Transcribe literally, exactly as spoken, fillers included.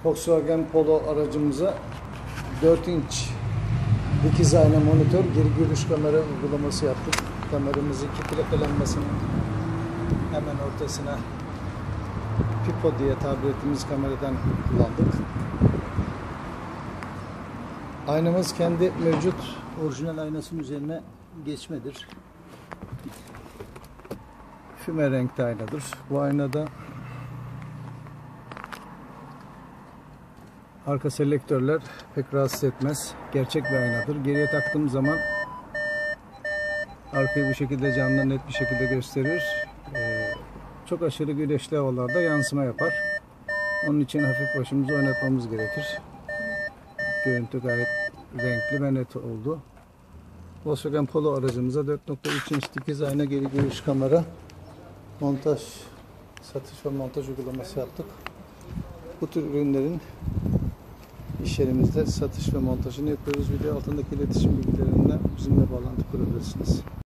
Volkswagen Polo aracımıza dört inç dikiz ayna monitör geri görüş kamera uygulaması yaptık. Kameramızı iki plaka lambasının hemen ortasına Pipo diye tabir ettiğimiz kameradan kullandık. Aynamız kendi mevcut orijinal aynasının üzerine geçmedir. Füme renkli aynadır. Bu aynada arka selektörler pek rahatsız etmez. Gerçek bir aynadır. Geriye taktığım zaman arkayı bu şekilde canlı net bir şekilde gösterir. Ee, çok aşırı güneşli havalarda yansıma yapar. Onun için hafif başımızı oynatmamız gerekir. Görüntü gayet renkli ve net oldu. Volkswagen Polo aracımıza dört nokta üç inç dikiz ayna geri görüş kamera montaj, satış ve montaj uygulaması yaptık. Bu tür ürünlerin iş yerimizde satış ve montajını yapıyoruz. Video altındaki iletişim bilgilerinden bizimle bağlantı kurabilirsiniz.